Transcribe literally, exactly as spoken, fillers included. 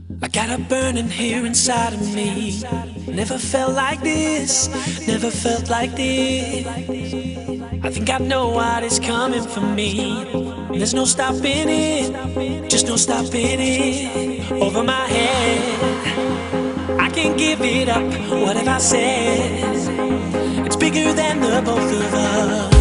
I got a burning here inside of me. Never felt like this, never felt like this. I think I know what is coming for me. There's no stopping it, just no stopping it. Over my head, I can't give it up. What have I said? It's bigger than the both of us.